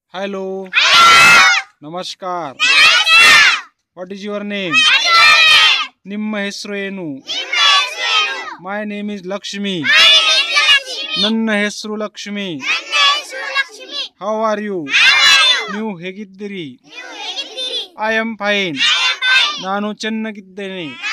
Hello, ನಮಸ್ಕಾರ. What is your name? ನಿಮ್ಮ ಹೆಸರು ಏನು? My name is Lakshmi. ನನ್ನ ಹೆಸರು ಲಕ್ಷ್ಮಿ. How are you? ನೀವು ಹೇಗಿದ್ದೀರಿ? I am fine. ನಾನು ಚೆನ್ನಾಗಿದ್ದೇನೆ.